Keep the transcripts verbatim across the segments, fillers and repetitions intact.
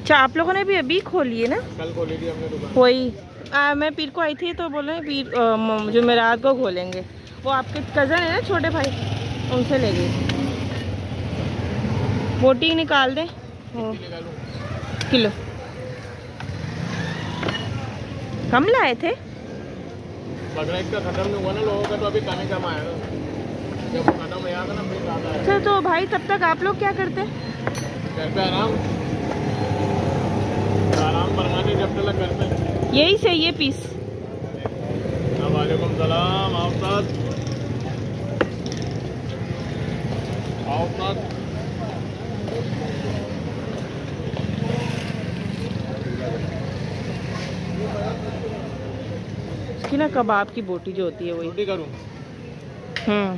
अच्छा, आप लोगों ने भी अभी खोली है ना? कल खोली थी हमने दुकान। वही आ, मैं पीर को आई थी तो बोले पीर जो मेरा रात को खोलेंगे। वो आपके कज़न है ना, छोटे भाई, उनसे ले गई। बोटी निकाल दे किलो। कम लाए थे? बकरीद का खत्म नहीं हुआ ना लोगों का, तो अभी खाने कम आया ना। जब खत्म हो जाएगा ना फिर ज़्यादा है। अच्छा, तो भाई तब तक आप लोग क्या करते? घर पे आराम आराम फरमाते जब तक घर पे। यही सही है पीस। वालेकुम सलाम। आओ साथ आओ साथ। इसकी ना कबाब की बोटी जो होती है वही रोटी करूँ। हम्म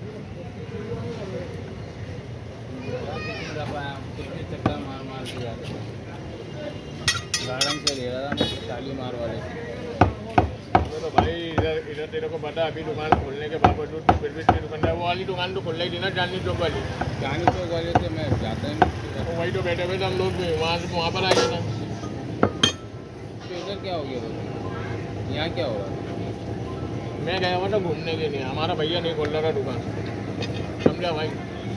मार मार गार्डन से ले रहा था शाली मार वाले से। तो भाई इधर इधर तेरे को पता अभी दुकान खोलने के बावजूद तो फिर भी इसकी दुकान है। वो वाली दुकान तो खुल ही थी ना, चांदनी चौक वाली। चांदनी चौक वाले से मैं जाता ही नहीं। तो वही तो बैठे बैठे हम लोग वहाँ से वहाँ पर आ गए था। तो इधर क्या हो गया? यहाँ क्या हो रहा? मैं गया हुआ था घूमने के लिए, हमारा भैया नहीं खोल रहा था दुकान, समझा भाई।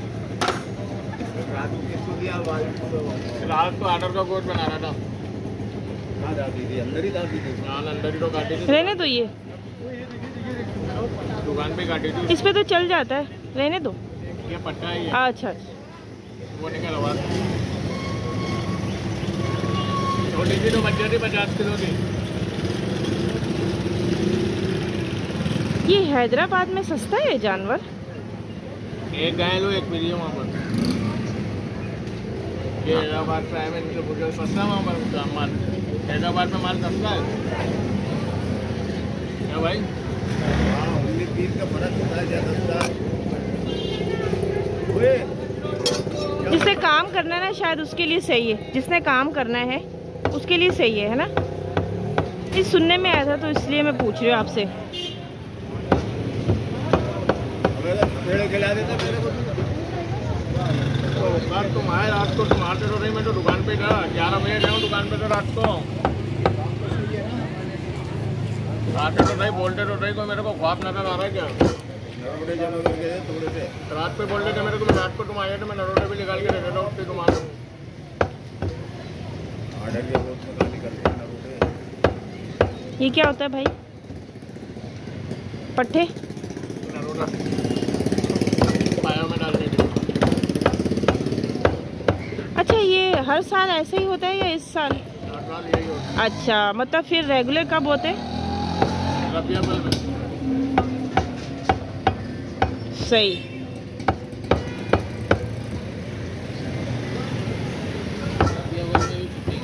रात को आर्डर का कोट बना रहा था। अंदर ही डालती थी। हाँ, अंदर ही तो काटी थी। रहने दो, ये दुकान पे काटी थी। इस पे तो चल जाता है, रहने दो। ये पट्टा है ये। अच्छा, वो निकल हुआ छोटी थी तो बच जाती पचास किलो की। ये हैदराबाद में सस्ता है जानवर? एक गाय लो एक मिली वहाँ पर। ये हैदराबाद पे है, इनसे पूछो सस्ता वहाँ पर माल। हैदराबाद में माल सस्ता है क्या भाई? हाँ, उन्नीस बीस का फर्क होता है ज़्यादा। जिसने काम करना है ना, शायद उसके लिए सही है। जिसने काम करना है उसके लिए सही है, है ना? ये सुनने में आया था तो इसलिए मैं पूछ रही हूँ आपसे। खिला देता मेरे को तो बात तुम आए रात को, तुम आते तो नहीं। मैं तो दुकान पे था, ग्यारह बजे जाऊँ दुकान पे तो रात को आते तो नहीं, बोलते तो नहीं। को मेरे को ख्वाब नजर आ रहा है क्या? नरोडे जमा करके थोड़े से रात पे बोल रहे थे मेरे को। रात को तुम आए थे, मैं नरोडे भी निकाल के दे देता हूँ तुम आते ऑर्डर के बहुत निकाल करते हैं नरोडे। ये क्या होता है भाई? पट्टे नरोडा पाया में डालने के। अच्छा, ये हर साल ऐसे ही होता है या इस साल? हर साल यही होता है। अच्छा, मतलब फिर रेगुलर कब होते हैं? रबी अव्वल में। सही। रबी अव्वल में भी छुट्टी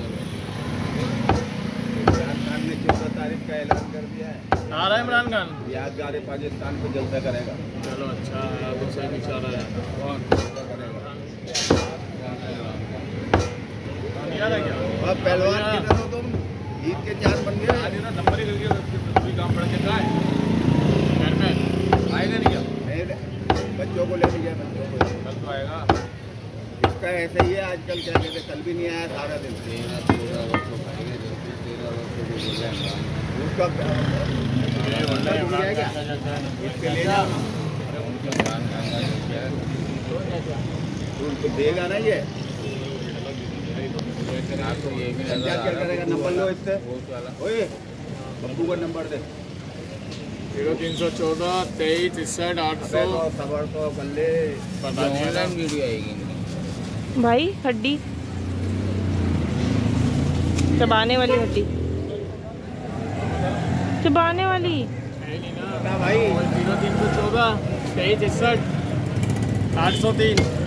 इमरान खान ने चौदह तारीख का ऐलान कर दिया है। आ रहा है इमरान खान। यादगार पाकिस्तान को जलसा करेगा। चलो अच्छा, तो सही विचार है। कौन करेगा? याद है क्या? पहलवान किधर हो तुम? ईद के चार बन गए। आज ना नंबर ही कर दिया, काम पड़ के कहाँ है? घर में आएगा नहीं क्या? नहीं, बच्चों को लेके गया। बच्चों को कल तो आएगा। इसका ऐसा ही है आजकल, क्या कहते कल भी नहीं आया सारा दिन। तेरह चौदह अगस्त को खाएंगे, तेरह अगस्त को बोल रहे हैं उसका इसके लिए उनको देगा ना ये। क्या करेगा? नंबर लो इससे। ओए बब्बू का नंबर दे। जीरो तीन सौ चौदह तेईस इकसठ आठ सौ खबर तो बल्ले ऑनलाइन वीडियो आएगी भाई। हड्डी चबाने वाली, हड्डी चबाने वाली भाई। जीरो तीन सौ चौदह तेईस इकसठ आठ सौ तीन।